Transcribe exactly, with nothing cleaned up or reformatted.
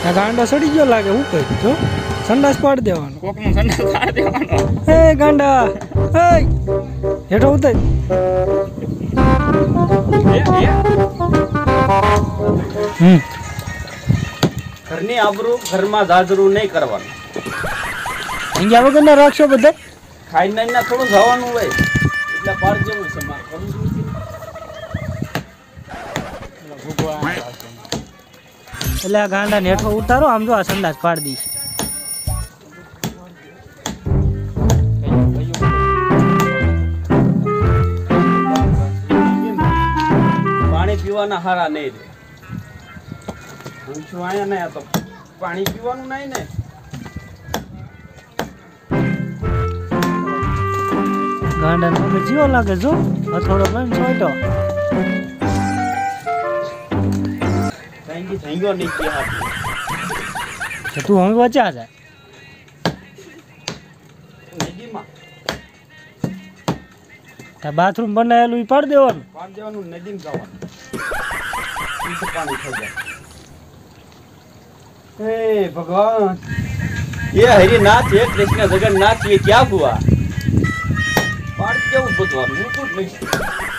गांडो सड़ी गयो लागे हूँ कही जो संडास पाड़ देवानो कोकनो संडास पाड़ देवानो ए गांडा ए हेठो उतर ए ए हम्म घरनी आबरू घरमा जाजरू नहीं करવાનું અહીંયા વગરના રાખશો બધા ખાઈને ના થોડું જવાનું હોય એટલે પાડ જેવું છે માર કરું છું એટલે આ ગાંડા ને હેઠો ઉતારો આમ જો આ સંડાસ પાડ દઈશ પાણી પીવાના હારા નહીં રે હું છું આયા ને આ તો પાણી પીવાનું નહીં ને गांडा ने जीव लागे जो थोड़ो मन छोटो थैंक यू थैंक यू नहीं किया हाथ तो तू हमें बचा जाए नदी में ता बाथरूम बनाएलु पाड़ देवानु पाड़ देवानु नदी में जवानु ई तो पानी થઈ જાય हे भगवान ये हरिनाथ है कृष्ण जगन्नाथ ये क्या हुआ पाड़ क्यों बुझवा मुकुट नहीं